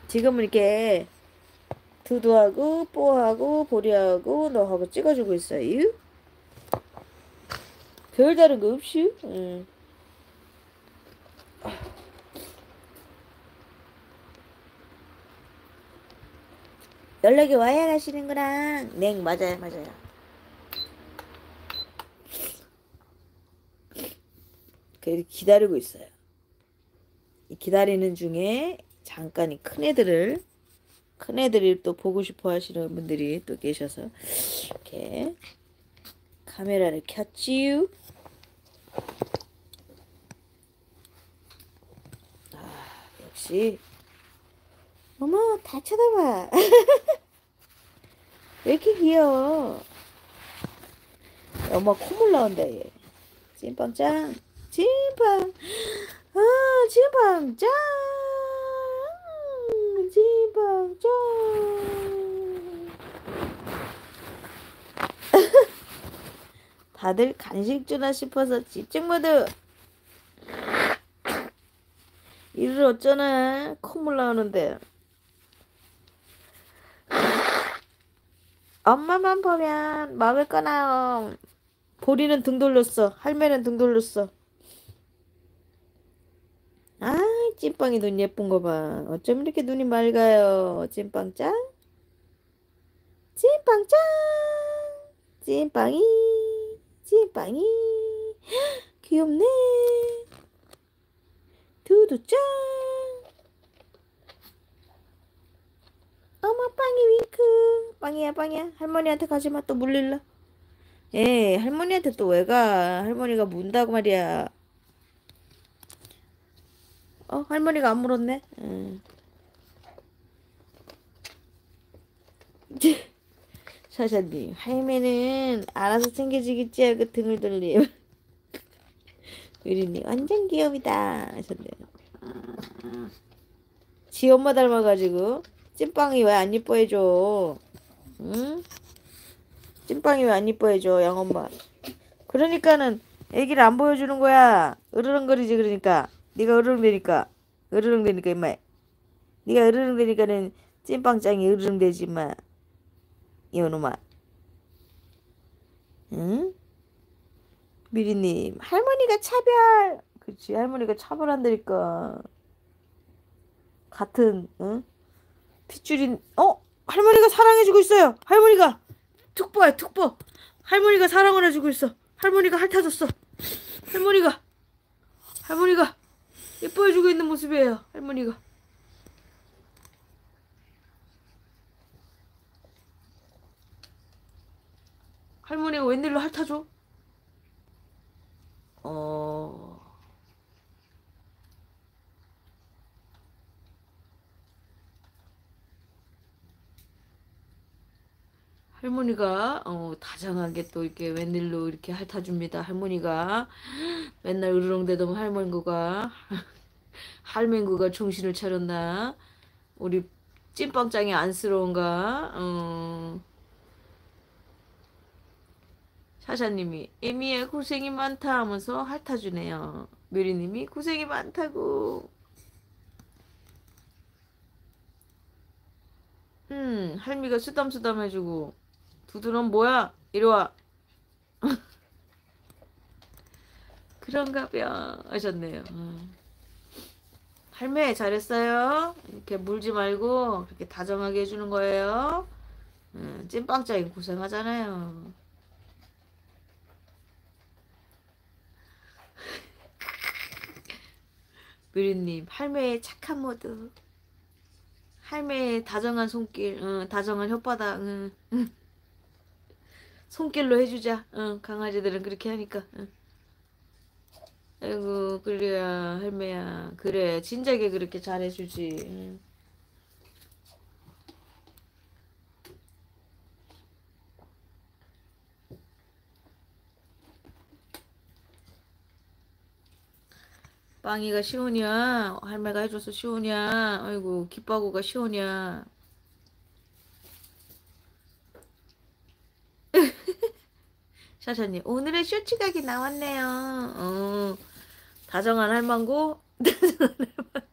지금은 이렇게 두두하고 뽀하고 보리하고 너하고 찍어주고 있어요. 별다른 거 없이. 연락이 와야 가시는구나. 네, 맞아요, 맞아요. 그래서 기다리고 있어요. 이 기다리는 중에 잠깐 이 큰 애들이 또 보고 싶어 하시는 분들이 또 계셔서 이렇게 카메라를 켰지요. 역시 어머 다 쳐다봐. 왜 이렇게 귀여워. 엄마 콧물 나온다 얘. 찐빵짱 찐빵. 아 찐빵짱 찐빵짱. 다들 간식 주나 싶어서 집중 모드. 이를 어쩌나 콧물 나오는데. 엄마만 보면 먹을 거나. 보리는 등 돌렸어. 할매는 등 돌렸어. 아 찐빵이 눈 예쁜 거 봐. 어쩜 이렇게 눈이 맑아요. 찐빵짱 찐빵짱 찐빵이 찐빵이 귀엽네. 두두짱. 어머 빵이 윙크. 빵이야 빵이야. 할머니한테 가지마 또 물릴라. 에 할머니한테 또 왜 가. 할머니가 문다고 말이야. 할머니가 안 물었네. 사사님 할매는 알아서 챙겨주겠지 하고 등을 돌림. 유리님 완전 귀여이다 하셨네요. 지 엄마 닮아가지고 찐빵이 왜 안 이뻐해줘. 응? 찐빵이 왜 안 이뻐해줘 양엄마. 그러니까는 애기를 안 보여주는 거야. 으르렁거리지. 그러니까 네가 으르렁대니까 임마. 네가 으르렁대니까는 찐빵짱이 으르렁대지 마 이놈아. 응? 미리님 할머니가 차별. 그치 할머니가 차별한다니까. 같은 응? 핏줄인 할머니가 사랑해주고 있어요. 할머니가 툭보야 툭보. 할머니가 사랑을 해주고 있어. 할머니가 핥아줬어. 할머니가 예뻐해주고 있는 모습이에요. 할머니가 웬일로 핥아줘? 할머니가 다정하게 또 이렇게 웬일로 이렇게 핥아줍니다. 할머니가 맨날 으르렁대던 할머니가 할맹구가 정신을 차렸나? 우리 찐빵짱이 안쓰러운가? 샤샤님이 에미야 고생이 많다 하면서 핥아주네요. 묘리님이 고생이 많다고. 할미가 수담수담 해주고. 두두는 뭐야? 이리와. 그런가벼 하셨네요. 할매 잘했어요. 이렇게 물지 말고 그렇게 다정하게 해주는 거예요. 찐빵짱이 고생하잖아요. 묘리님 할매의 착한 모드. 할매의 다정한 손길, 다정한 혓바닥, 손길로 해주자. 강아지들은 그렇게 하니까. 아이고 그래야 할매야. 그래 진작에 그렇게 잘해주지. 빵이가 시오냐? 할매가 해줘서 시오냐? 아이고 기빠고가 시오냐? 샤샤님 오늘의 쇼츠각이 나왔네요. 다정한 할망구.